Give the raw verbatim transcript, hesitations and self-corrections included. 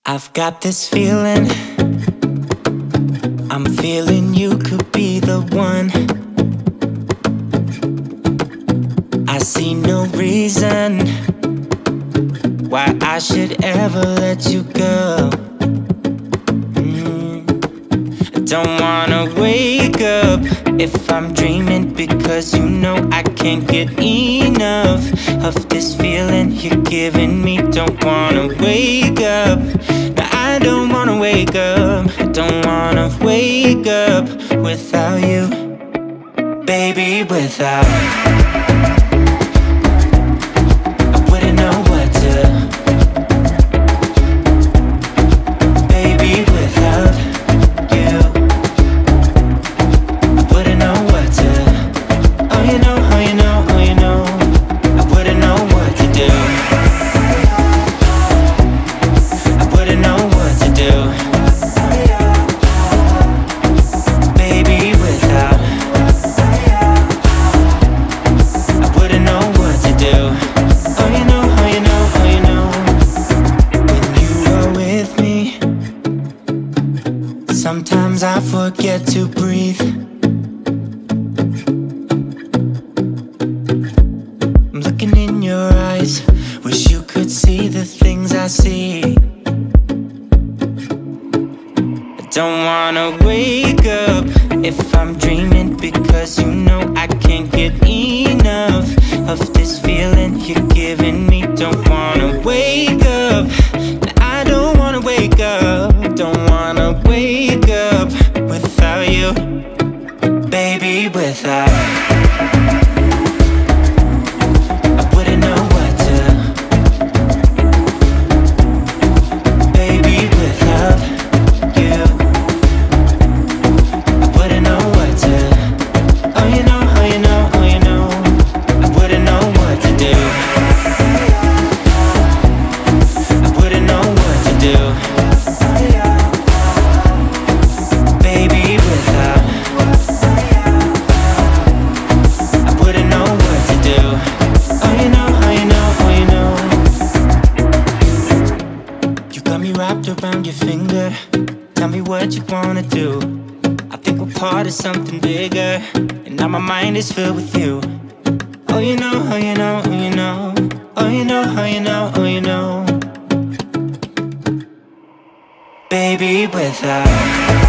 I've got this feeling, I'm feeling you could be the one. I see no reason why I should ever let you go. mm. I don't wanna wake up if I'm dreaming, because you know I can't get enough of this feeling you're giving me. Don't wanna wake up, no, I don't wanna wake up. I don't wanna wake up without you, baby, without I wouldn't know what to, baby, without you I wouldn't know what to. Oh, you know, oh, you know, oh, you know I wouldn't know what to do. I wouldn't know what to do, baby, without I wouldn't know what to do. Oh, you know, oh, you know, oh, you know when you are with me, sometimes I forget to breathe. I'm looking in your eyes, wish you could see the things I see. I don't wanna wake up if I'm dreaming, because you know I can't get enough of this feeling you're giving me. Don't wanna wake up, I don't wanna wake up. Don't wanna wake up without you, baby, without I wouldn't know what to, baby, without you I wouldn't know what to. Oh, you know, oh, you know, oh, you know I wouldn't know what to do. I wouldn't know what to do, baby, without I wouldn't know what to do. Oh, you know, oh, you know, oh, you know you got me wrapped around your finger. Tell me what you wanna do. I think we're part of something bigger, and now my mind is filled with you. Oh, you know, oh, you know, oh, you know Oh, you know, oh, you know, oh, you know baby, without